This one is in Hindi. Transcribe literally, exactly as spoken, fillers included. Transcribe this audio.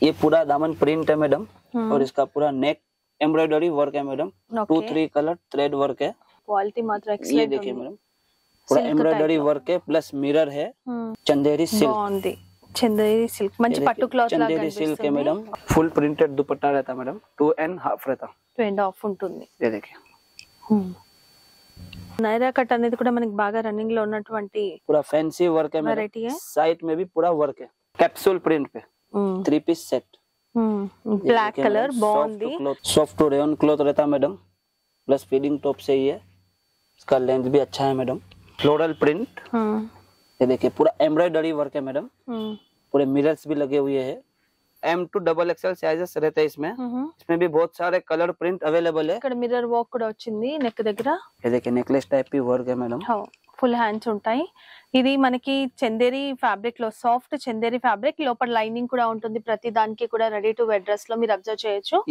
ये पूरा दामन प्रिंट है मैडम और इसका पूरा नेक एम्ब्रॉयडरी वर्क है madam. Two three colour thread work है। क्वालिटी मात्र ये एक्सीलेंट देखिए मैडम पूरा एम्ब्रॉयडरी वर्क है प्लस मिरर है। चंदेरी सिल्क బాగుంది చందేరి సిల్క్ మంచి పట్టు క్లాత్ లాగా चंदेरी सिल्क है मैडम। फुल प्रिंटेड दुपट्टा रहता मैडम। टू एंड हाफ रहता। టూ అండ్ హాఫ్ ఉంటుంది। ये देखिए నైరా కట్ అనేది కూడా మనకి బాగా రన్నింగ్ లో ఉన్నటువంటి पूरा फैंसी वर्क है वैरायटी है। साइड में भी पूरा वर्क है कैप्सूल प्रिंट पे three piece set. Black colour బాగుంది। सॉफ्ट रेयन क्लॉथ रहता मैडम प्लस फीडिंग टॉप से ही है। इसका लेंथ भी अच्छा है मैडम। फ्लोरल प्रिंट ये देखिए पूरा एम्ब्रॉयडरी वर्क है मैडम। पूरे मिरर्स भी लगे हुए हैं। M to double XL sizes रहते हैं इसमें। इसमें भी बहुत सारे कलर प्रिंट अवेलेबल है। ఇక్కడ మిర్రర్ వర్క్ కూడా వచ్చింది నెక్ దగ్గర। ये देखिए नेकलेस टाइप की वर्क है मैडम। ఫుల్ హ్యాండ్స్ ఉంటాయి। ఇది మనకి చందేరి ఫ్యాబ్రిక్ లో సాఫ్ట్ చందేరి ఫ్యాబ్రిక్ లోపల లైనింగ్ కూడా ఉంటుంది। ప్రతి దానికి కూడా రెడీ టు వేర్ డ్రెస్ లో మీరు అబ్జర్వ్ చేయొచ్చు।